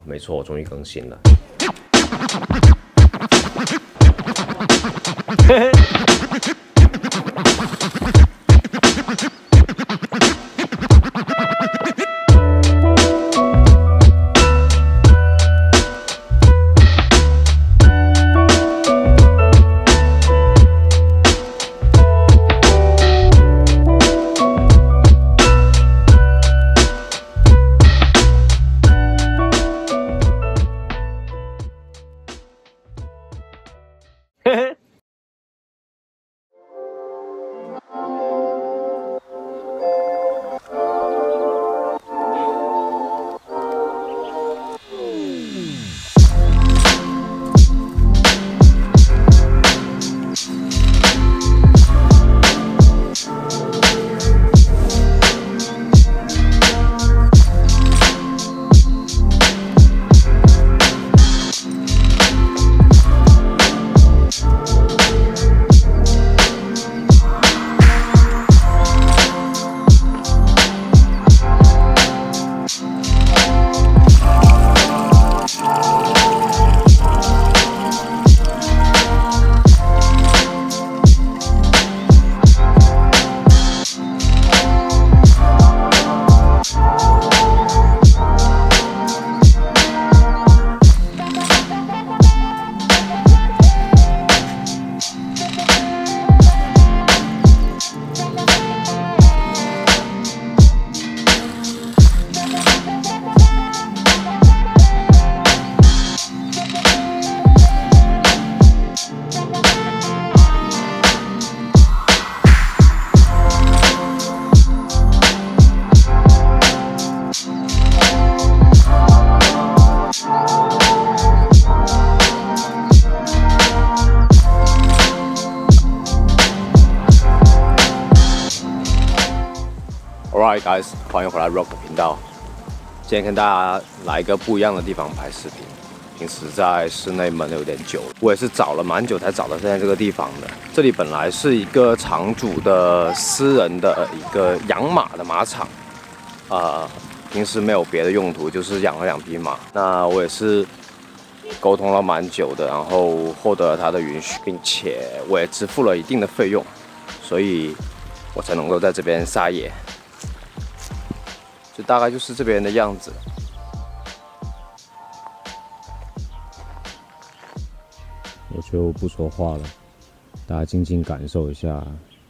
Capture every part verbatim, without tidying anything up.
没错，我终于更新了。Alright guys， 欢迎回来 Rock 频道。今天跟大家来一个不一样的地方拍视频。平时在室内闷有点久，我也是找了蛮久才找到现在这个地方的。这里本来是一个场主的私人的一个养马的马场，呃，平时没有别的用途，就是养了两匹马。那我也是沟通了蛮久的，然后获得了他的允许，并且我也支付了一定的费用，所以我才能够在这边撒野。就大概就是这边的样子。我就不说话了，大家静静感受一下。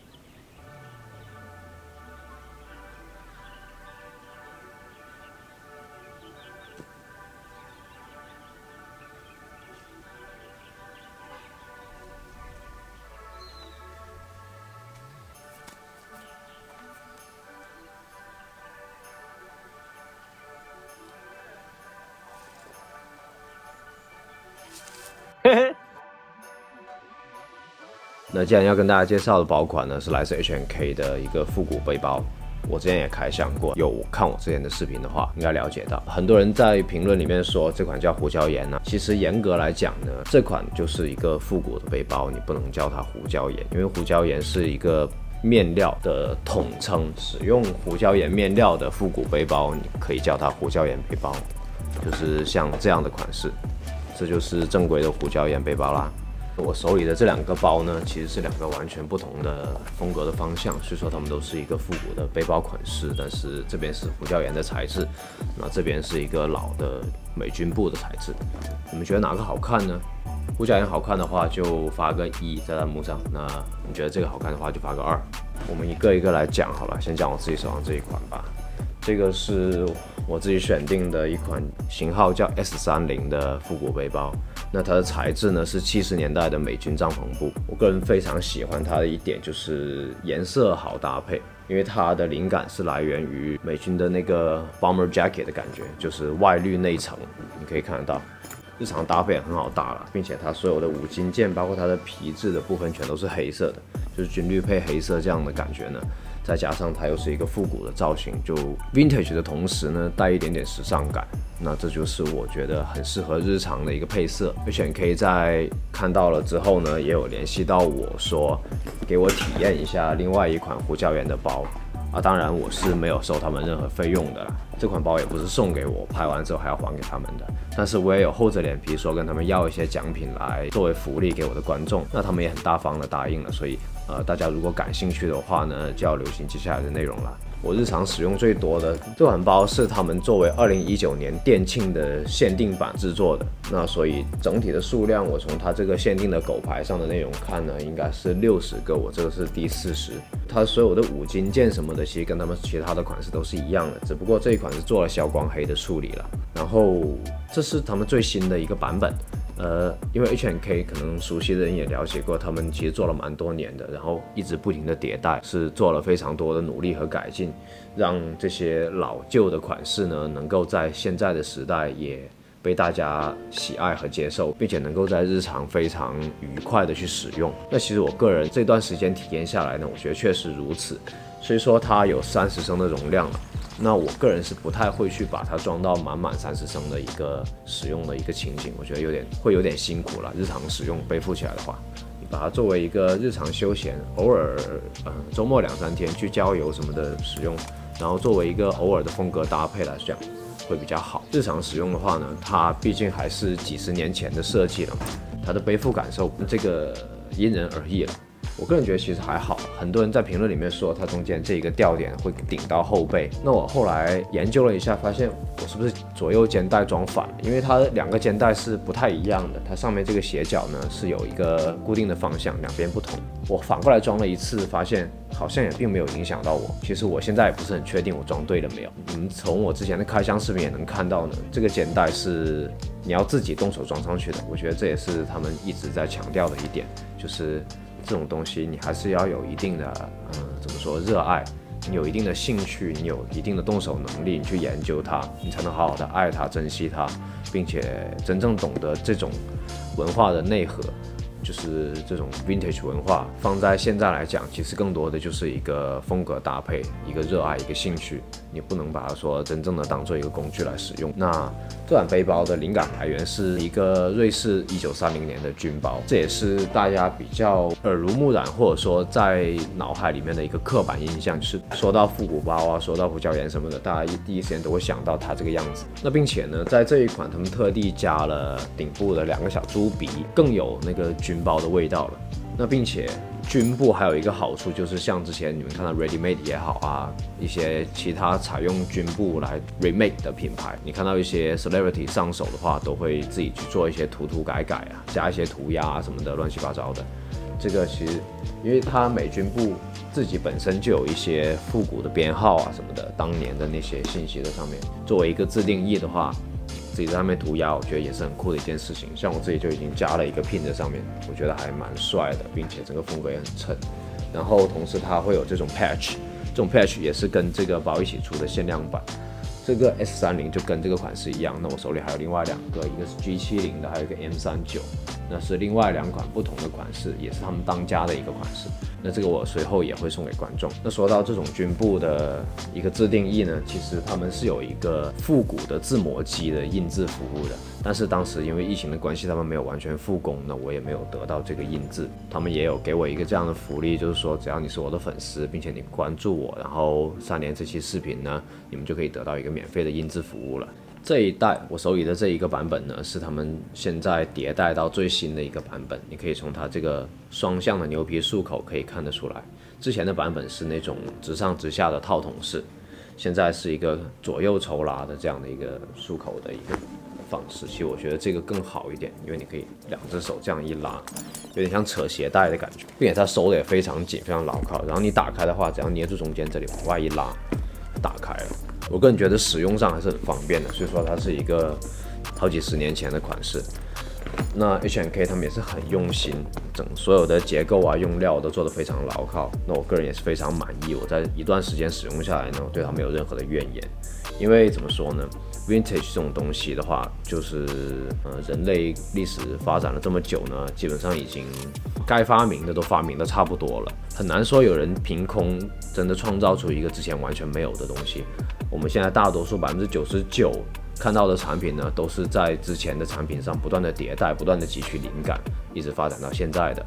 那既然要跟大家介绍的包款呢，是来自 H and K 的一个复古背包。我之前也开箱过，有看我之前的视频的话，应该了解到，很多人在评论里面说这款叫胡椒盐呢、啊。其实严格来讲呢，这款就是一个复古的背包，你不能叫它胡椒盐，因为胡椒盐是一个面料的统称。使用胡椒盐面料的复古背包，你可以叫它胡椒盐背包，就是像这样的款式，这就是正规的胡椒盐背包啦。我手里的这两个包呢，其实是两个完全不同的风格的方向。虽说它们都是一个复古的背包款式，但是这边是胡椒盐的材质，那这边是一个老的美军布的材质。你们觉得哪个好看呢？胡椒盐好看的话就发个一在弹幕上，那你觉得这个好看的话就发个二。我们一个一个来讲好了，先讲我自己手上这一款吧。这个是我自己选定的一款型号叫 S 三十 的复古背包。那它的材质呢是七十年代的美军帐篷布。我个人非常喜欢它的一点就是颜色好搭配，因为它的灵感是来源于美军的那个 bomber jacket 的感觉，就是外绿内层，你可以看得到。日常搭配也很好搭了，并且它所有的五金件，包括它的皮质的部分，全都是黑色的，就是军绿配黑色这样的感觉呢。再加上它又是一个复古的造型，就 vintage 的同时呢，带一点点时尚感。那这就是我觉得很适合日常的一个配色。H and K 在看到了之后呢，也有联系到我说，给我体验一下另外一款胡椒盐的包。 啊，当然我是没有收他们任何费用的啦。这款包也不是送给我，拍完之后还要还给他们的。但是我也有厚着脸皮说跟他们要一些奖品来作为福利给我的观众，那他们也很大方的答应了。所以呃，大家如果感兴趣的话呢，就要留心接下来的内容了。我日常使用最多的这款包是他们作为二零一九年店庆的限定版制作的，那所以整体的数量，我从它这个限定的狗牌上的内容看呢，应该是六十个，我这个是第四十。它所有的五金件什么的，其实跟他们其他的款式都是一样的，只不过这一款是做了消光黑的处理了。然后这是他们最新的一个版本。呃，因为 H and K 可能熟悉的人也了解过，他们其实做了蛮多年的，然后一直不停的迭代，是做了非常多的努力和改进，让这些老旧的款式呢，能够在现在的时代也被大家喜爱和接受，并且能够在日常非常愉快的去使用。那其实我个人这段时间体验下来呢，我觉得确实如此。虽说它有三十升的容量了，那我个人是不太会去把它装到满满三十升的一个使用的一个情景，我觉得有点会有点辛苦了。日常使用背负起来的话，你把它作为一个日常休闲，偶尔呃周末两三天去郊游什么的使用，然后作为一个偶尔的风格搭配来讲，会比较好。日常使用的话呢，它毕竟还是几十年前的设计了，它的背负感受这个因人而异了。我个人觉得其实还好，很多人在评论里面说它中间这一个吊点会顶到后背，那我后来研究了一下，发现我是不是左右肩带装反了？因为它两个肩带是不太一样的，它上面这个斜角呢是有一个固定的方向，两边不同。我反过来装了一次，发现好像也并没有影响到我。其实我现在也不是很确定我装对了没有。你们从我之前的开箱视频也能看到呢，这个肩带是你要自己动手装上去的。我觉得这也是他们一直在强调的一点，就是这种东西你还是要有一定的，嗯，怎么说，热爱，你有一定的兴趣，你有一定的动手能力，你去研究它，你才能好好的爱它、珍惜它，并且真正懂得这种文化的内核。就是这种 vintage 文化放在现在来讲，其实更多的就是一个风格搭配，一个热爱，一个兴趣，你不能把它说真正的当做一个工具来使用。那这款背包的灵感来源是一个瑞士一九三零年的军包，这也是大家比较耳濡目染，或者说在脑海里面的一个刻板印象，就是说到复古包啊，说到胡椒盐什么的，大家第一时间都会想到它这个样子。那并且呢，在这一款他们特地加了顶部的两个小猪鼻，更有那个军包的味道了。那并且军布还有一个好处，就是像之前你们看到 Ready Made 也好啊，一些其他采用军布来 remake 的品牌，你看到一些 celebrity 上手的话，都会自己去做一些涂涂改改啊，加一些涂鸦啊什么的，乱七八糟的。这个其实因为它美军布自己本身就有一些复古的编号啊什么的，当年的那些信息在上面，作为一个自定义的话，自己在上面涂鸦，我觉得也是很酷的一件事情。像我自己就已经加了一个 pin 在上面，我觉得还蛮帅的，并且整个风格也很衬。然后同时它会有这种 patch， 这种 patch 也是跟这个包一起出的限量版。这个 S 三十 就跟这个款式一样，那我手里还有另外两个，一个是 G 七十 的，还有一个 M 三十九，那是另外两款不同的款式，也是他们当家的一个款式。那这个我随后也会送给观众。那说到这种军布的一个自定义呢，其实他们是有一个复古的自磨机的印制服务的，但是当时因为疫情的关系，他们没有完全复工，那我也没有得到这个印制。他们也有给我一个这样的福利，就是说只要你是我的粉丝，并且你关注我，然后三连这期视频呢，你们就可以得到一个免费的印制服务了。这一代我手里的这一个版本呢，是他们现在迭代到最新的一个版本。你可以从它这个双向的牛皮束口可以看得出来，之前的版本是那种直上直下的套筒式，现在是一个左右抽拉的这样的一个束口的一个方式。其实我觉得这个更好一点，因为你可以两只手这样一拉，有点像扯鞋带的感觉，并且它收的也非常紧，非常牢靠。然后你打开的话，只要捏住中间这里往外一拉，打开了。我个人觉得使用上还是很方便的，所以说它是一个好几十年前的款式。那 H and K 他们也是很用心，整所有的结构啊、用料都做得非常牢靠。那我个人也是非常满意，我在一段时间使用下来呢，我对它没有任何的怨言。因为怎么说呢 ，Vintage 这种东西的话，就是呃人类历史发展了这么久呢，基本上已经该发明的都发明的差不多了，很难说有人凭空真的创造出一个之前完全没有的东西。我们现在大多数百分之九十九看到的产品呢，都是在之前的产品上不断的迭代，不断的汲取灵感，一直发展到现在的。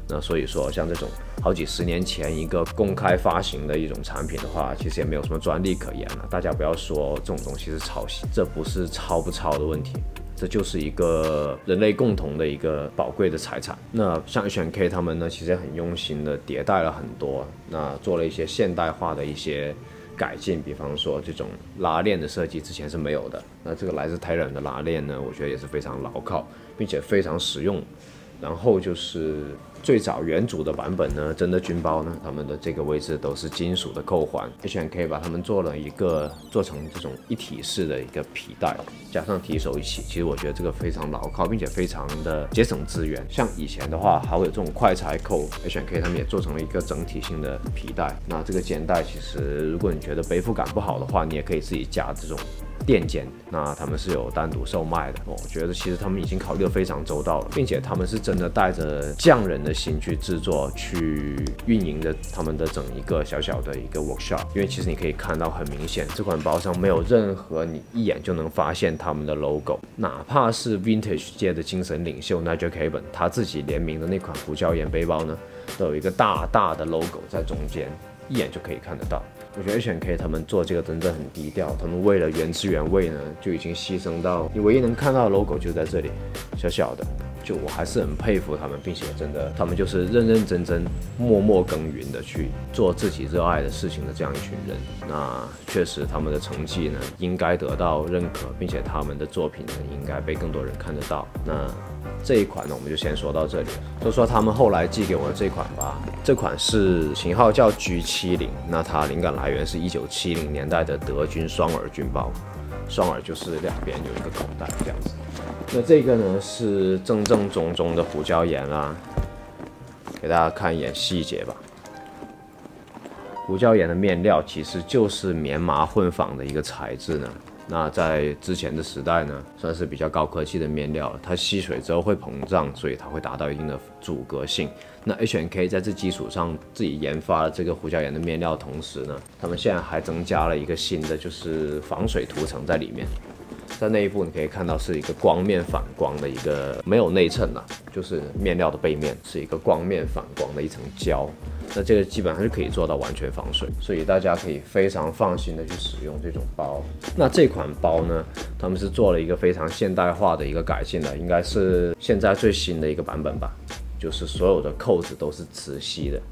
那所以说，像这种好几十年前一个公开发行的一种产品的话，其实也没有什么专利可言了。大家不要说这种东西是抄袭，这不是抄不抄的问题。这就是一个人类共同的一个宝贵的财产。那像 H and K 他们呢，其实很用心的迭代了很多，那做了一些现代化的一些改进，比方说这种拉链的设计之前是没有的。那这个来自泰人的拉链呢，我觉得也是非常牢靠，并且非常实用。然后就是最早原主的版本呢，真的军包呢，他们的这个位置都是金属的扣环 ，H and K 把他们做了一个做成这种一体式的一个皮带，加上提手一起，其实我觉得这个非常牢靠，并且非常的节省资源。像以前的话，还会有这种快拆扣 ，H and K 他们也做成了一个整体性的皮带。那这个肩带其实如果你觉得背负感不好的话，你也可以自己加这种垫肩，那他们是有单独售卖的。我觉得其实他们已经考虑得非常周到了，并且他们是真的带着匠人的心去制作、去运营的他们的整一个小小的一个 workshop。因为其实你可以看到，很明显这款包上没有任何你一眼就能发现他们的 logo， 哪怕是 vintage 界的精神领袖 Nigel Caban 他自己联名的那款胡椒盐背包呢，都有一个大大的 logo 在中间，一眼就可以看得到。我觉得 H and K 他们做这个真的很低调，他们为了原汁原味呢，就已经牺牲到你唯一能看到的 logo 就在这里，小小的。就我还是很佩服他们，并且真的他们就是认认真真、默默耕耘的去做自己热爱的事情的这样一群人。那确实他们的成绩呢应该得到认可，并且他们的作品呢应该被更多人看得到。那这一款呢，我们就先说到这里了。说说他们后来寄给我的这款吧，这款是型号叫 G 七十，那它灵感来源是一九七零年代的德军双耳军包，双耳就是两边有一个口袋这样子。那这个呢是正正宗宗的胡椒盐啦，给大家看一眼细节吧。胡椒盐的面料其实就是棉麻混纺的一个材质呢。那在之前的时代呢，算是比较高科技的面料了，它吸水之后会膨胀，所以它会达到一定的阻隔性。那 H and K 在这基础上自己研发了这个胡椒盐的面料，同时呢，他们现在还增加了一个新的，就是防水涂层在里面。在内部你可以看到是一个光面反光的一个，没有内衬啦，就是面料的背面是一个光面反光的一层胶。那这个基本上是可以做到完全防水，所以大家可以非常放心的去使用这种包。那这款包呢，他们是做了一个非常现代化的一个改进的，应该是现在最新的一个版本吧，就是所有的扣子都是磁吸的，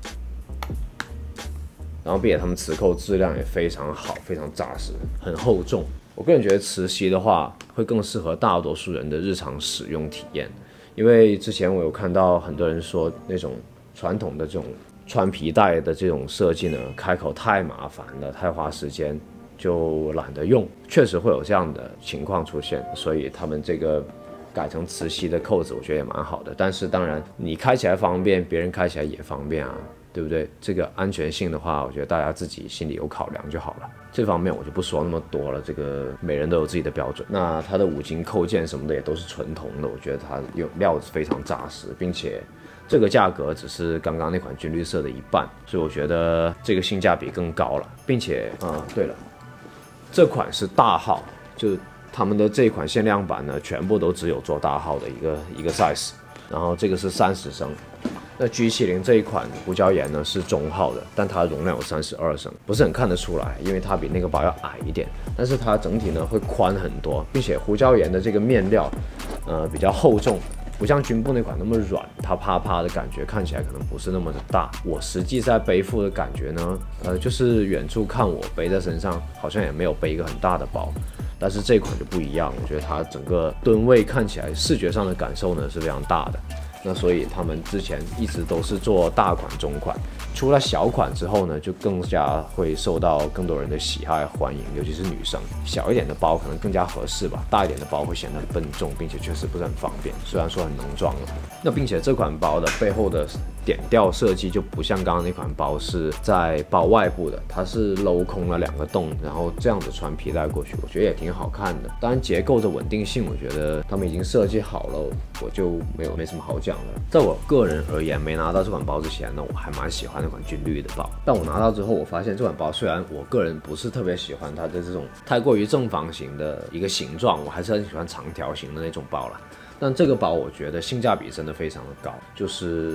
然后并且他们磁扣质量也非常好，非常扎实，很厚重。我个人觉得磁吸的话会更适合大多数人的日常使用体验，因为之前我有看到很多人说那种传统的这种穿皮带的这种设计呢，开口太麻烦了，太花时间，就懒得用。确实会有这样的情况出现，所以他们这个改成磁吸的扣子，我觉得也蛮好的。但是当然，你开起来方便，别人开起来也方便啊，对不对？这个安全性的话，我觉得大家自己心里有考量就好了。这方面我就不说那么多了，这个每人都有自己的标准。那它的五金扣件什么的也都是纯铜的，我觉得它有料子非常扎实，并且这个价格只是刚刚那款军绿色的一半，所以我觉得这个性价比更高了。并且啊、嗯，对了，这款是大号，就他们的这款限量版呢，全部都只有做大号的一个一个 size， 然后这个是三十升。那 G 七十 这一款胡椒盐呢是中号的，但它容量有三十二升，不是很看得出来，因为它比那个包要矮一点，但是它整体呢会宽很多，并且胡椒盐的这个面料，呃比较厚重，不像军部那款那么软，它啪啪的感觉看起来可能不是那么的大。我实际在背负的感觉呢，呃就是远处看我背在身上，好像也没有背一个很大的包。但是这款就不一样，我觉得它整个吨位看起来视觉上的感受呢是非常大的。那所以他们之前一直都是做大款、中款，出了小款之后呢，就更加会受到更多人的喜爱欢迎，尤其是女生。小一点的包可能更加合适吧，大一点的包会显得很笨重，并且确实不是很方便。虽然说很能装了，那并且这款包的背后的点吊设计就不像刚刚那款包是在包外部的，它是镂空了两个洞，然后这样子穿皮带过去，我觉得也挺好看的。当然结构的稳定性，我觉得他们已经设计好了，我就没有没什么好讲。在我个人而言，没拿到这款包之前呢，我还蛮喜欢那款军绿的包。但我拿到之后，我发现这款包虽然我个人不是特别喜欢它的这种太过于正方形的一个形状，我还是很喜欢长条形的那种包啦。但这个包我觉得性价比真的非常的高，就是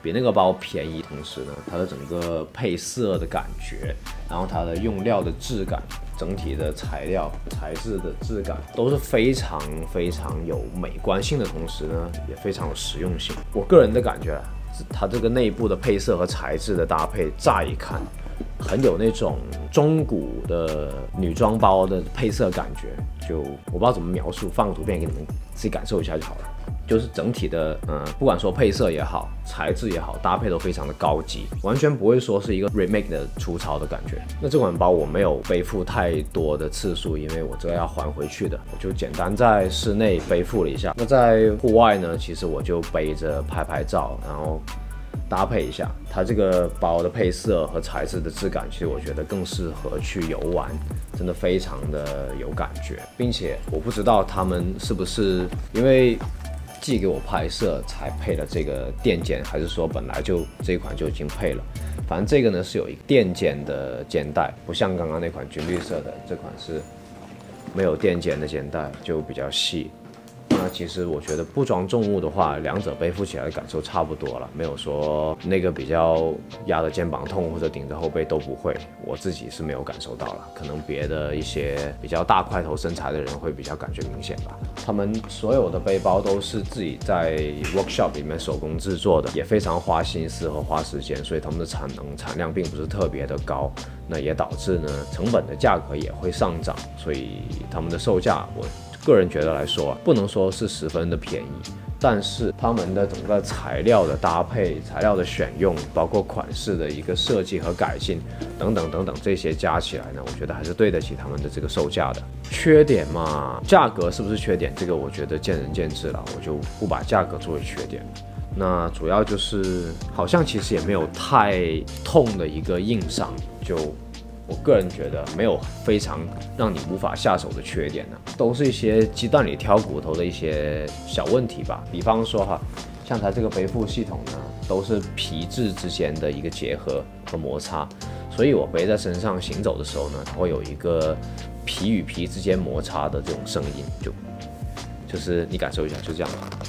比那个包便宜，同时呢，它的整个配色的感觉，然后它的用料的质感，整体的材料材质的质感都是非常非常有美观性的同时呢，也非常有实用性。我个人的感觉啊，它这个内部的配色和材质的搭配，乍一看很有那种中古的女装包的配色感觉，就我不知道怎么描述，放个图片给你们自己感受一下就好了。就是整体的，呃，不管说配色也好，材质也好，搭配都非常的高级，完全不会说是一个 remake 的粗糙的感觉。那这款包我没有背负太多的次数，因为我这个要还回去的，我就简单在室内背负了一下。那在户外呢，其实我就背着拍拍照，然后搭配一下。它这个包的配色和材质的质感，其实我觉得更适合去游玩，真的非常的有感觉，并且我不知道他们是不是因为寄给我拍摄才配了这个垫肩，还是说本来就这一款就已经配了。反正这个呢是有一个垫肩的肩带，不像刚刚那款军绿色的，这款是没有垫肩的肩带，就比较细。那其实我觉得不装重物的话，两者背负起来的感受差不多了，没有说那个比较压着肩膀痛或者顶着后背都不会，我自己是没有感受到了，可能别的一些比较大块头身材的人会比较感觉明显吧。他们所有的背包都是自己在 workshop 里面手工制作的，也非常花心思和花时间，所以他们的产能产量并不是特别的高，那也导致呢成本的价格也会上涨，所以他们的售价我个人觉得来说，不能说是十分的便宜，但是他们的整个材料的搭配、材料的选用，包括款式的一个设计和改进等等等等，这些加起来呢，我觉得还是对得起他们的这个售价的。缺点嘛，价格是不是缺点？这个我觉得见仁见智了，我就不把价格作为缺点。那主要就是好像其实也没有太痛的一个硬伤，就我个人觉得没有非常让你无法下手的缺点呢、啊，都是一些鸡蛋里挑骨头的一些小问题吧。比方说哈，像它这个背负系统呢，都是皮质之间的一个结合和摩擦，所以我背在身上行走的时候呢，它会有一个皮与皮之间摩擦的这种声音，就就是你感受一下，就这样。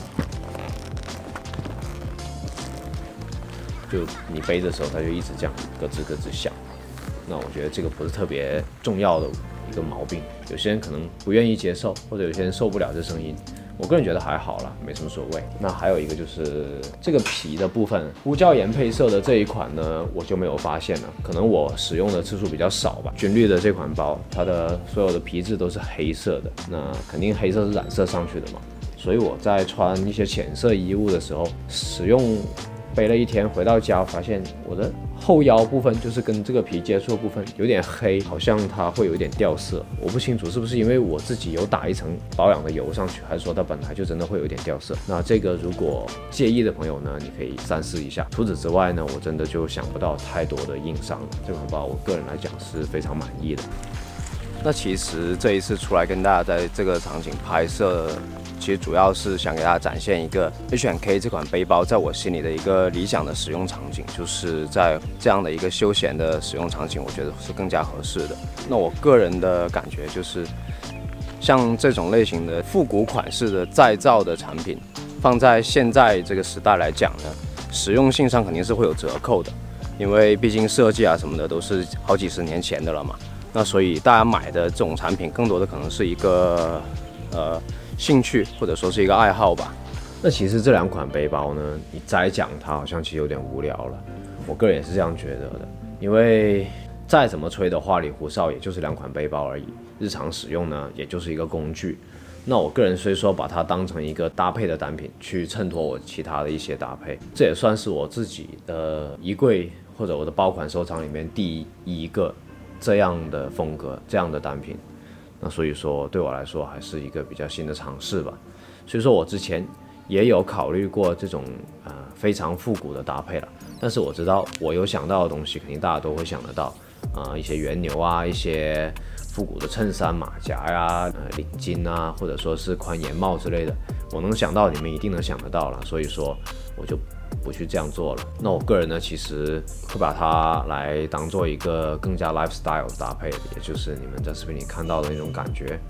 就你背的时候，它就一直这样咯吱咯吱响。那我觉得这个不是特别重要的一个毛病，有些人可能不愿意接受，或者有些人受不了这声音。我个人觉得还好啦，没什么所谓。那还有一个就是这个皮的部分，胡椒盐配色的这一款呢，我就没有发现了，可能我使用的次数比较少吧。军绿的这款包，它的所有的皮质都是黑色的，那肯定黑色是染色上去的嘛，所以我在穿一些浅色衣物的时候使用。背了一天回到家，发现我的后腰部分就是跟这个皮接触的部分有点黑，好像它会有一点掉色。我不清楚是不是因为我自己有打一层保养的油上去，还是说它本来就真的会有一点掉色。那这个如果介意的朋友呢，你可以三思一下。除此之外呢，我真的就想不到太多的硬伤了。这款包我个人来讲是非常满意的。那其实这一次出来跟大家在这个场景拍摄，其实主要是想给大家展现一个 H and K 这款背包在我心里的一个理想的使用场景，就是在这样的一个休闲的使用场景，我觉得是更加合适的。那我个人的感觉就是，像这种类型的复古款式的再造的产品，放在现在这个时代来讲呢，实用性上肯定是会有折扣的，因为毕竟设计啊什么的都是好几十年前的了嘛。那所以大家买的这种产品，更多的可能是一个呃兴趣，或者说是一个爱好吧。那其实这两款背包呢，你再讲它好像其实有点无聊了。我个人也是这样觉得的，因为再怎么吹的花里胡哨，也就是两款背包而已。日常使用呢，也就是一个工具。那我个人虽说把它当成一个搭配的单品，去衬托我其他的一些搭配，这也算是我自己的衣柜或者我的包款收藏里面第一个这样的风格、这样的单品。那所以说，对我来说还是一个比较新的尝试吧。所以说我之前也有考虑过这种呃非常复古的搭配了，但是我知道我有想到的东西，肯定大家都会想得到，呃一些原牛啊，一些复古的衬衫、马甲呀、呃领巾啊，或者说是宽檐帽之类的，我能想到，你们一定能想得到了。所以说，我就不去这样做了。那我个人呢，其实会把它来当做一个更加 lifestyle 的搭配，也就是你们在视频里看到的那种感觉。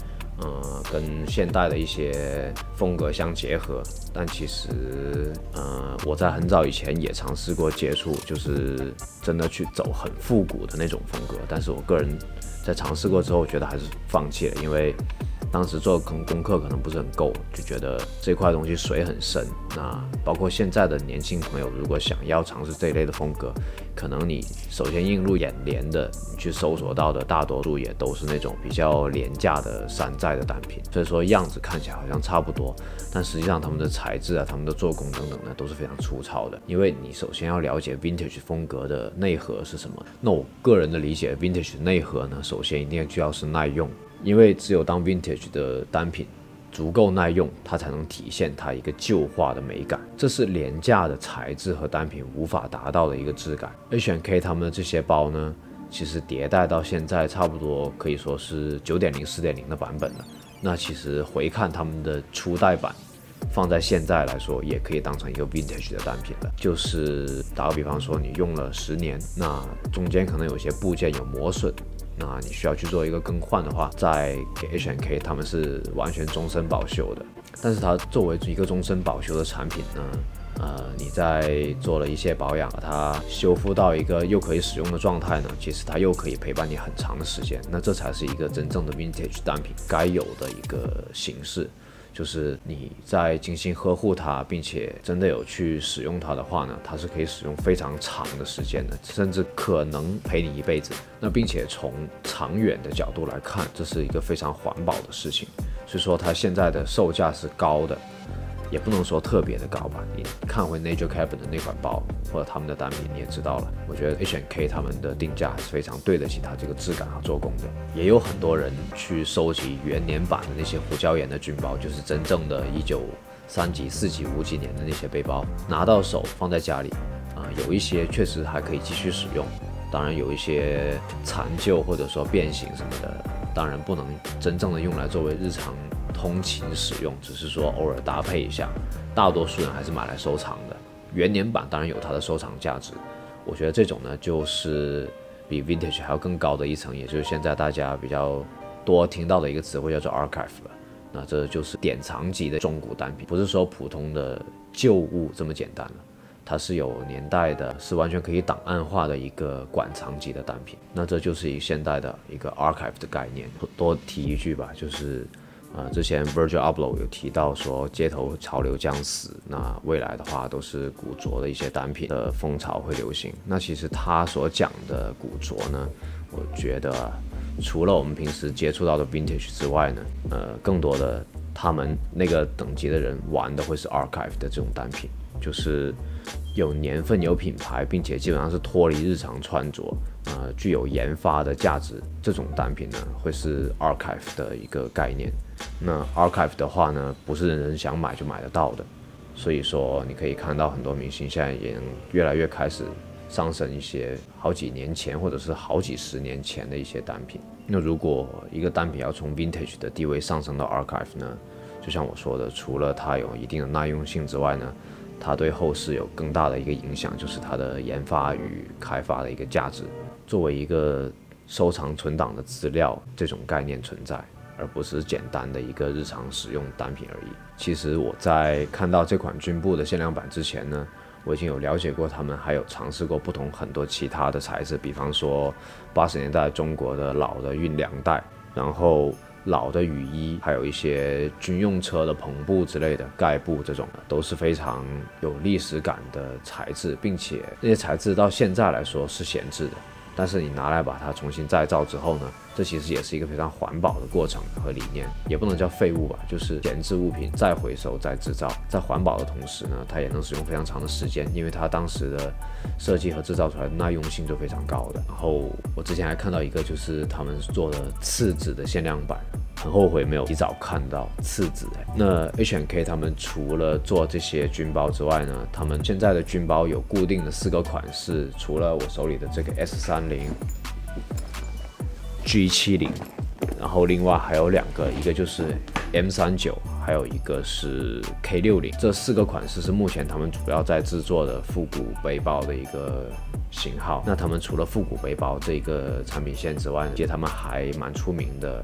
呃，跟现代的一些风格相结合。但其实，呃，我在很早以前也尝试过接触，就是真的去走很复古的那种风格。但是我个人在尝试过之后，觉得还是放弃了，因为当时做功功课可能不是很够，就觉得这块东西水很深。那包括现在的年轻朋友，如果想要尝试这一类的风格，可能你首先映入眼帘的，你去搜索到的大多数也都是那种比较廉价的山寨的单品。所以说样子看起来好像差不多，但实际上他们的材质啊、他们的做工等等呢，都是非常粗糙的。因为你首先要了解 vintage 风格的内核是什么。那我个人的理解 ，vintage 内核呢，首先一定就要是耐用。因为只有当 vintage 的单品足够耐用，它才能体现它一个旧化的美感，这是廉价的材质和单品无法达到的一个质感。H and K 他们的这些包呢，其实迭代到现在差不多可以说是 九点零、十点零 的版本了。那其实回看他们的初代版，放在现在来说，也可以当成一个 vintage 的单品了。就是打个比方说，你用了十年，那中间可能有些部件有磨损，那你需要去做一个更换的话，再给 H and K 他们是完全终身保修的。但是它作为一个终身保修的产品呢，呃，你在做了一些保养，把它修复到一个又可以使用的状态呢，其实它又可以陪伴你很长的时间。那这才是一个真正的 vintage 单品该有的一个形式。就是你在精心呵护它，并且真的有去使用它的话呢，它是可以使用非常长的时间的，甚至可能陪你一辈子。那并且从长远的角度来看，这是一个非常环保的事情。所以说它现在的售价是高的，也不能说特别的高吧。你看回 Nature Cabin 的那款包或者他们的单品，你也知道了。我觉得 H and K 他们的定价还是非常对得起它这个质感和做工的。也有很多人去收集元年版的那些胡椒盐的军包，就是真正的一九三几、四几、五几年的那些背包，拿到手放在家里啊、呃，有一些确实还可以继续使用。当然有一些残旧或者说变形什么的，当然不能真正的用来作为日常通勤使用，只是说偶尔搭配一下。大多数人还是买来收藏的。元年版当然有它的收藏价值，我觉得这种呢就是比 vintage 还要更高的一层，也就是现在大家比较多听到的一个词汇叫做 archive 了。那这就是典藏级的中古单品，不是说普通的旧物这么简单了。它是有年代的，是完全可以档案化的一个馆藏级的单品。那这就是一个现代的一个 archive 的概念。多提一句吧，就是呃，之前 Virgil Abloh 有提到说街头潮流将死，那未来的话都是古着的一些单品的风潮会流行。那其实他所讲的古着呢，我觉得除了我们平时接触到的 vintage 之外呢，呃，更多的他们那个等级的人玩的会是 archive 的这种单品，就是有年份、有品牌，并且基本上是脱离日常穿着，呃，具有研发的价值。这种单品呢，会是 archive 的一个概念。那 archive 的话呢，不是人人想买就买得到的。所以说，你可以看到很多明星现在也能越来越开始上升一些好几年前或者是好几十年前的一些单品。那如果一个单品要从 vintage 的地位上升到 archive 呢，就像我说的，除了它有一定的耐用性之外呢，它对后世有更大的一个影响，就是它的研发与开发的一个价值，作为一个收藏存档的资料，这种概念存在，而不是简单的一个日常使用单品而已。其实我在看到这款军部的限量版之前呢，我已经有了解过他们还有尝试过不同很多其他的材质，比方说八十年代中国的老的运粮带，然后老的雨衣，还有一些军用车的篷布之类的盖布，这种都是非常有历史感的材质，并且那些材质到现在来说是闲置的，但是你拿来把它重新再造之后呢，这其实也是一个非常环保的过程和理念，也不能叫废物吧，就是闲置物品再回收再制造，在环保的同时呢，它也能使用非常长的时间，因为它当时的设计和制造出来的耐用性就非常高的。然后我之前还看到一个，就是他们做的次子的限量版，很后悔没有提早看到次子。那 H and K 他们除了做这些军包之外呢，他们现在的军包有固定的四个款式，除了我手里的这个 S 三十、G 七十，然后另外还有两个，一个就是 M 三十九，还有一个是 K 六十。这四个款式是目前他们主要在制作的复古背包的一个型号。那他们除了复古背包这个产品线之外，其实他们还蛮出名的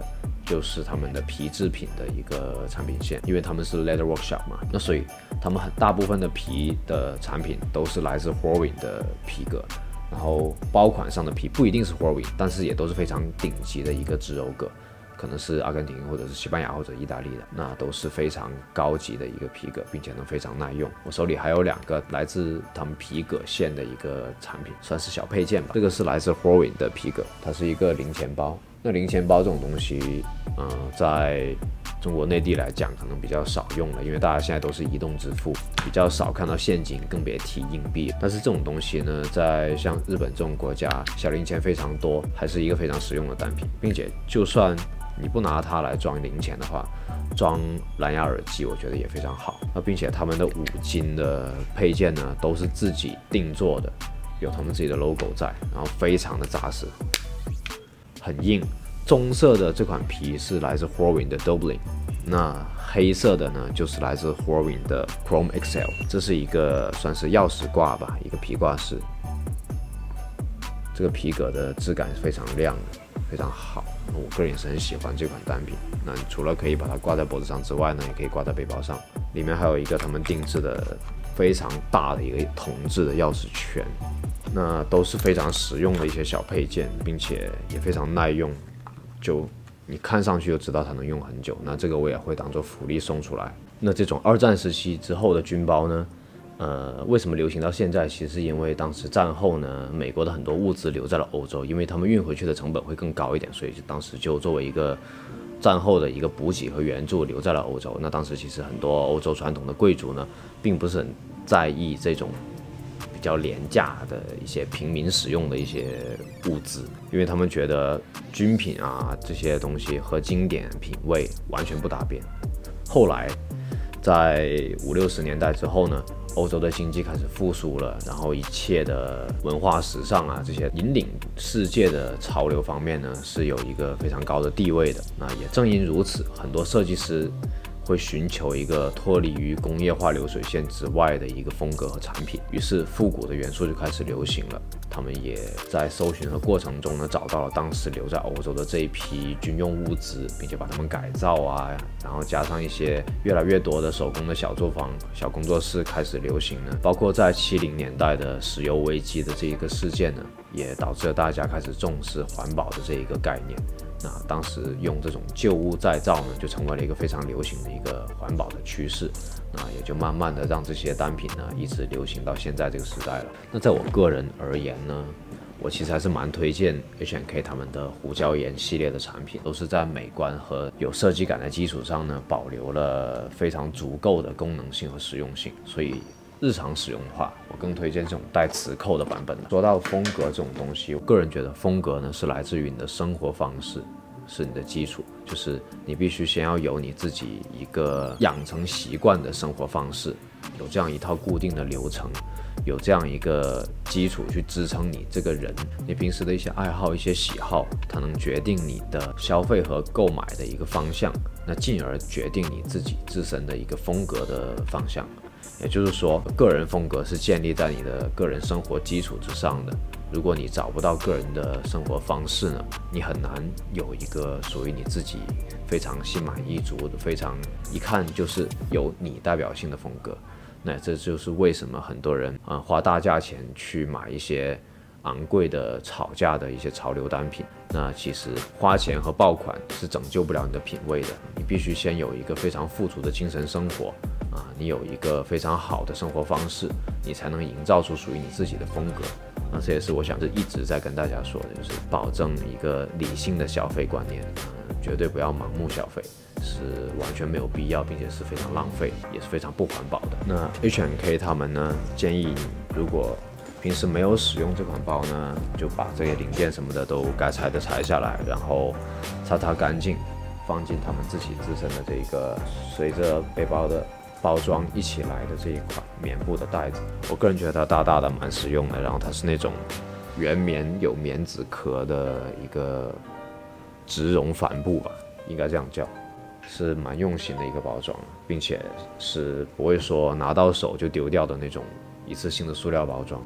就是他们的皮制品的一个产品线，因为他们是 Leather Workshop 嘛，那所以他们很大部分的皮的产品都是来自 Horween 的皮革。然后包款上的皮不一定是 Horween， 但是也都是非常顶级的一个织鞣革。可能是阿根廷或者是西班牙或者意大利的，那都是非常高级的一个皮革，并且能非常耐用。我手里还有两个来自他们皮革线的一个产品，算是小配件吧。这个是来自 Horween 的皮革，它是一个零钱包。那零钱包这种东西，嗯、呃，在中国内地来讲可能比较少用了，因为大家现在都是移动支付，比较少看到现金，更别提硬币。但是这种东西呢，在像日本这种国家，小零钱非常多，还是一个非常实用的单品，并且就算你不拿它来装零钱的话，装蓝牙耳机我觉得也非常好。那并且他们的五金的配件呢，都是自己定做的，有他们自己的 logo 在，然后非常的扎实，很硬。棕色的这款皮是来自 Horween 的 Doubling， 那黑色的呢就是来自 Horween 的 Chrome X L， 这是一个算是钥匙挂吧，一个皮挂式。这个皮革的质感是非常亮的，非常好。我个人也是很喜欢这款单品。那除了可以把它挂在脖子上之外呢，也可以挂在背包上。里面还有一个他们定制的非常大的一个铜制的钥匙圈，那都是非常实用的一些小配件，并且也非常耐用。就你看上去就知道它能用很久。那这个我也会当做福利送出来。那这种二战时期之后的军包呢？呃，为什么流行到现在？其实是因为当时战后呢，美国的很多物资留在了欧洲，因为他们运回去的成本会更高一点，所以当时就作为一个战后的一个补给和援助留在了欧洲。那当时其实很多欧洲传统的贵族呢，并不是很在意这种比较廉价的一些平民使用的一些物资，因为他们觉得军品啊这些东西和经典品味完全不搭边。后来在五六十年代之后呢，欧洲的经济开始复苏了，然后一切的文化时尚啊这些引领世界的潮流方面呢，是有一个非常高的地位的。那也正因如此，很多设计师会寻求一个脱离于工业化流水线之外的一个风格和产品，于是复古的元素就开始流行了。他们也在搜寻的过程中呢，找到了当时留在欧洲的这一批军用物资，并且把它们改造啊，然后加上一些越来越多的手工的小作坊、小工作室开始流行呢。包括在七零年代的石油危机的这一个事件呢，也导致了大家开始重视环保的这一个概念。那当时用这种旧物再造呢，就成为了一个非常流行的一个环保的趋势。那也就慢慢的让这些单品呢，一直流行到现在这个时代了。那在我个人而言呢，我其实还是蛮推荐 H and K 他们的胡椒盐系列的产品，都是在美观和有设计感的基础上呢，保留了非常足够的功能性和实用性。所以日常使用的话，我更推荐这种带磁扣的版本的。说到风格这种东西，我个人觉得风格呢是来自于你的生活方式，是你的基础，就是你必须先要有你自己一个养成习惯的生活方式，有这样一套固定的流程，有这样一个基础去支撑你这个人，你平时的一些爱好、一些喜好，它能决定你的消费和购买的一个方向，那进而决定你自己自身的一个风格的方向。也就是说，个人风格是建立在你的个人生活基础之上的。如果你找不到个人的生活方式呢，你很难有一个属于你自己非常心满意足的、非常一看就是有你代表性的风格。那这就是为什么很多人啊、呃、花大价钱去买一些昂贵的炒价的一些潮流单品。那其实花钱和爆款是拯救不了你的品味的，你必须先有一个非常富足的精神生活啊，你有一个非常好的生活方式，你才能营造出属于你自己的风格。那这也是我想是一直在跟大家说的，就是保证一个理性的消费观念，呃、绝对不要盲目消费，是完全没有必要，并且是非常浪费，也是非常不环保的。那 H and K 他们呢，建议你如果平时没有使用这款包呢，就把这些零件什么的都该拆的拆下来，然后擦擦干净，放进他们自己自身的这个随着背包的包装一起来的这一款棉布的袋子。我个人觉得它大大的蛮实用的，然后它是那种原棉有棉质壳的一个植绒帆布吧，应该这样叫，是蛮用心的一个包装，并且是不会说拿到手就丢掉的那种一次性的塑料包装。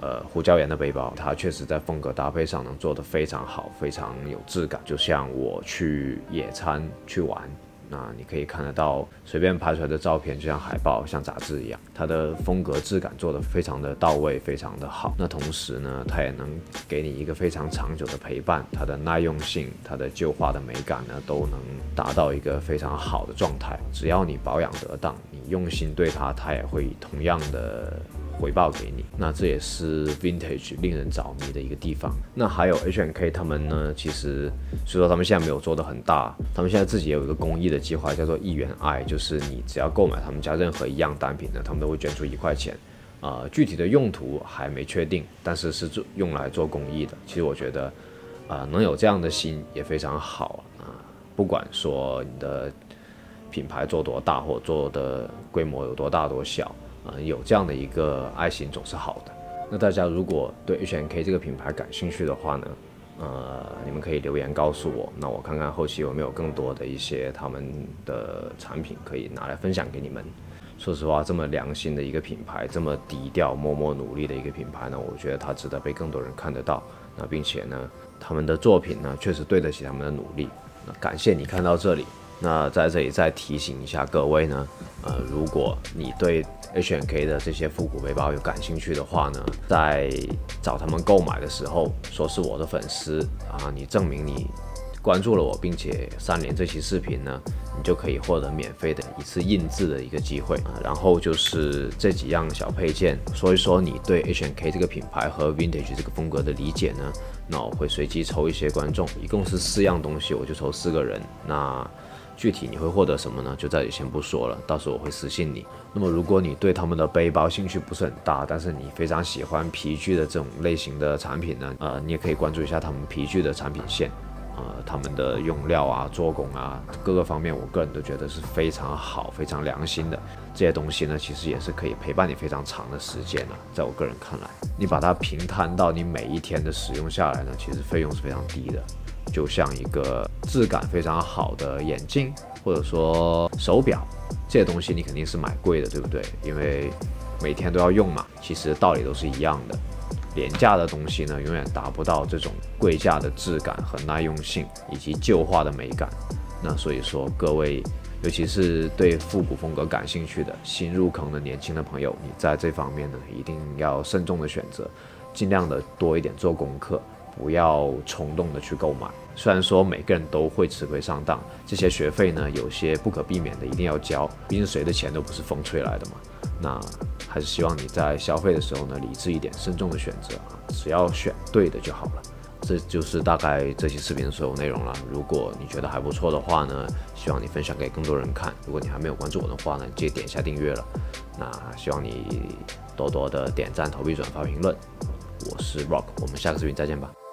呃胡椒盐的背包，它确实在风格搭配上能做得非常好，非常有质感。就像我去野餐去玩。那你可以看得到，随便拍出来的照片就像海报、像杂志一样，它的风格质感做得非常的到位，非常的好。那同时呢，它也能给你一个非常长久的陪伴，它的耐用性、它的旧化的美感呢，都能达到一个非常好的状态。只要你保养得当，你用心对它，它也会同样的回报给你。那这也是 Vintage 令人着迷的一个地方。那还有 H and K 他们呢，其实虽说他们现在没有做得很大，他们现在自己也有一个公益的计划，叫做一元爱，就是你只要购买他们家任何一样单品呢，他们都会捐出一块钱。呃，具体的用途还没确定，但是是用来做公益的。其实我觉得，呃，能有这样的心也非常好啊、呃。不管说你的品牌做多大，或者做的规模有多大多小。呃，有这样的一个爱心总是好的。那大家如果对 H and K 这个品牌感兴趣的话呢，呃，你们可以留言告诉我，那我看看后期有没有更多的一些他们的产品可以拿来分享给你们。说实话，这么良心的一个品牌，这么低调、默默努力的一个品牌呢，我觉得它值得被更多人看得到。那并且呢，他们的作品呢，确实对得起他们的努力。那感谢你看到这里。那在这里再提醒一下各位呢，呃，如果你对 H and K 的这些复古背包有感兴趣的话呢，在找他们购买的时候，说是我的粉丝啊，你证明你关注了我，并且三连这期视频呢，你就可以获得免费的一次印制的一个机会啊。然后就是这几样小配件，说一说你对 H and K 这个品牌和 Vintage 这个风格的理解呢，那我会随机抽一些观众，一共是四样东西，我就抽四个人。那具体你会获得什么呢？就在这里先不说了，到时候我会私信你。那么如果你对他们的背包兴趣不是很大，但是你非常喜欢皮具的这种类型的产品呢，呃，你也可以关注一下他们皮具的产品线，呃，他们的用料啊、做工啊各个方面，我个人都觉得是非常好、非常良心的。这些东西呢，其实也是可以陪伴你非常长的时间啊。在我个人看来，你把它平摊到你每一天的使用下来呢，其实费用是非常低的。就像一个质感非常好的眼镜，或者说手表，这些东西你肯定是买贵的，对不对？因为每天都要用嘛，其实道理都是一样的。廉价的东西呢，永远达不到这种贵价的质感和耐用性，以及旧化的美感。那所以说，各位，尤其是对复古风格感兴趣的新入坑的年轻的朋友，你在这方面呢，一定要慎重的选择，尽量的多一点做功课。不要冲动的去购买，虽然说每个人都会吃亏上当，这些学费呢有些不可避免的一定要交，毕竟谁的钱都不是风吹来的嘛。那还是希望你在消费的时候呢理智一点，慎重的选择啊，只要选对的就好了。这就是大概这期视频的所有内容了。如果你觉得还不错的话呢，希望你分享给更多人看。如果你还没有关注我的话呢，记得点一下订阅了。那希望你多多的点赞、投币、转发、评论。我是 Rock， 我们下个视频再见吧。